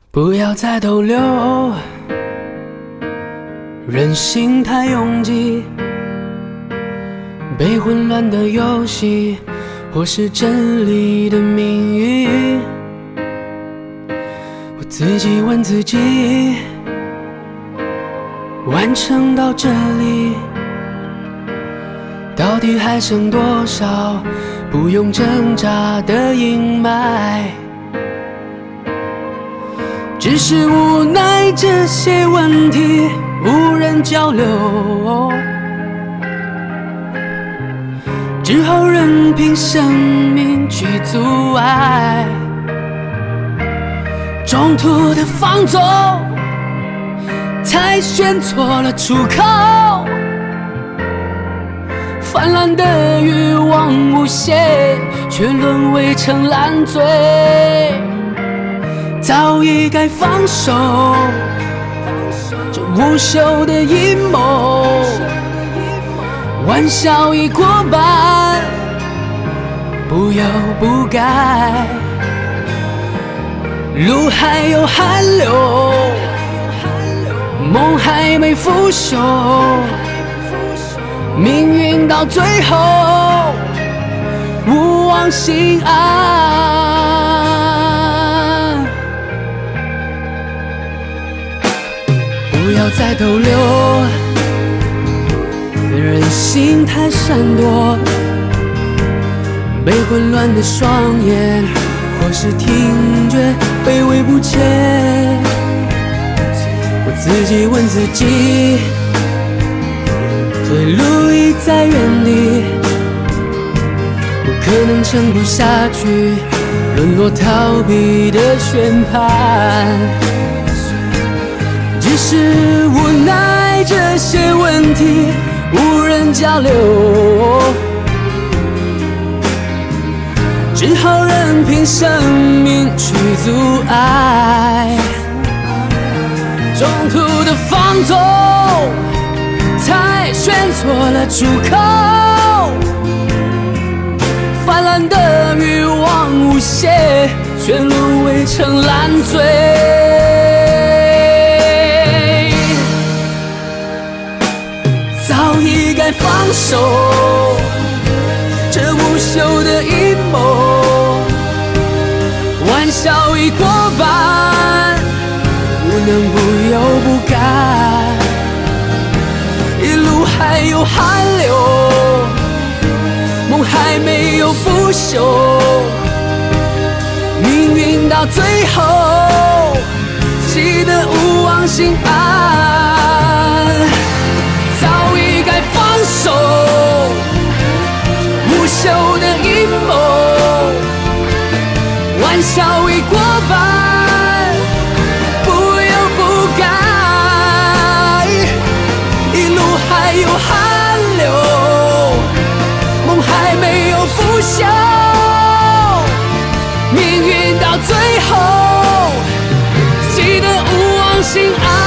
不要再逗留，人心太拥挤，被混乱的游戏或是真理的命运。我自己问自己，完成到这里，到底还剩多少不用挣扎的阴霾？只是无奈这些问题无人交流，只好任凭生命去阻碍。中途的放纵，才选错了出口。泛滥的欲望无限，却沦为成烂醉。早已该放手，这无休的阴谋，玩笑已过半，不忧不改。路还有寒流，梦还没腐朽，命运到最后勿忘心安。不要再逗留，人心太闪躲，被混乱的双眼或是听觉卑微不前。我自己问自己，退路已在原地，不可能撑不下去，沦落逃避的宣判。只是无奈这些问题无人交流，只好任凭生命去阻碍。中途的放纵，才选错了出口。泛滥的欲望无限，却沦为成烂醉。早已该放手，这无休的阴谋，玩笑已过半，不能不忧不改。一路还有寒流，梦还没有腐朽，命运到最后记得勿忘心安。早已该放手，无休的阴谋，玩笑已过半，不忧不改。一路还有寒流，梦还没有腐朽，命运到最后记得勿忘心安。